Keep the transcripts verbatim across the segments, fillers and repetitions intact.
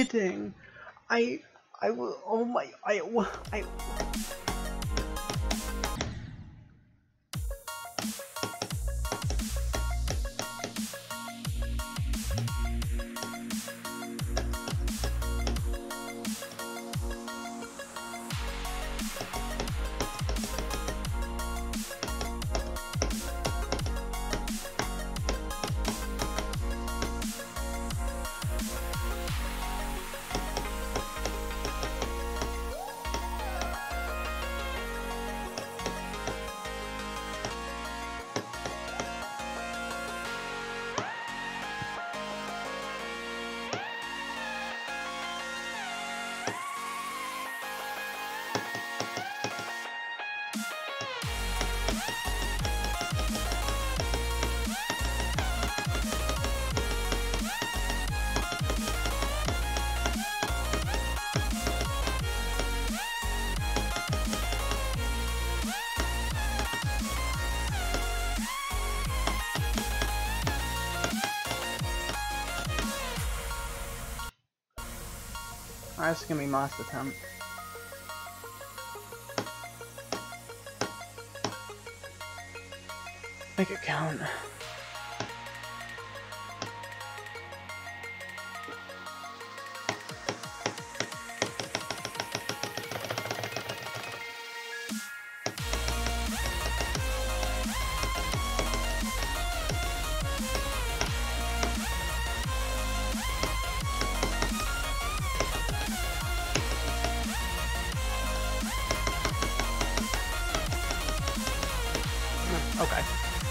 kidding? I I will. Oh my! I I. Alright, this is gonna be my last attempt. Make it count. Okay.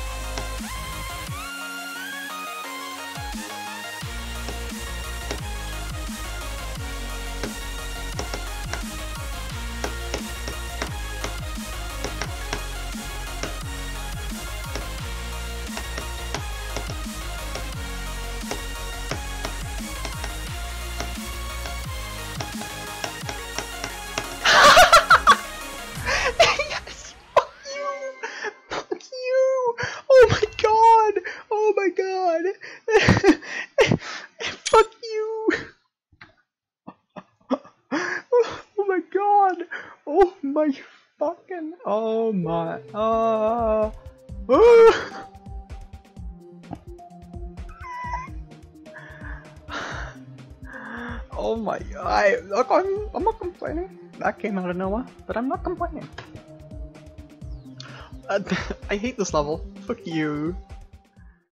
Oh my fucking, oh my, uh, uh. Oh my, I, look, I'm, I'm not complaining. That came out of nowhere, but I'm not complaining. Uh, I hate this level. Fuck you.